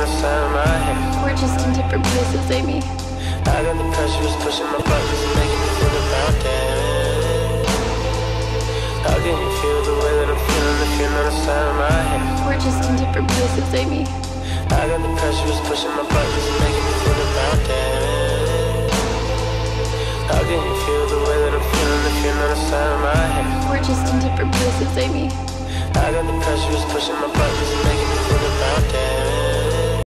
the side of my head. We're just in different places, Amy. I got the pressure, it's pushing my buttons and making me feel about that. How can you feel the way that I'm feeling if you're not the side of my head? We're just in different places, Amy. I got the pressure, it's pushing my buttons and making me feel about that. How can you feel the way that I'm feeling if you're not the side of my head? We're just in different places, Amy. I got the pressure, it's pushing my buttons and making me feel about that.